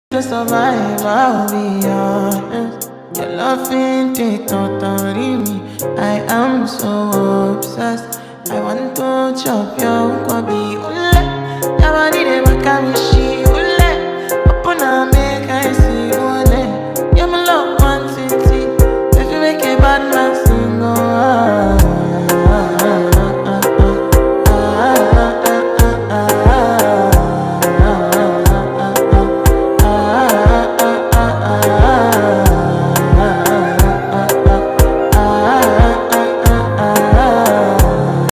To survive, I'll be honest. Your love ain't it totally me. I am so obsessed. I want to chop your kwabi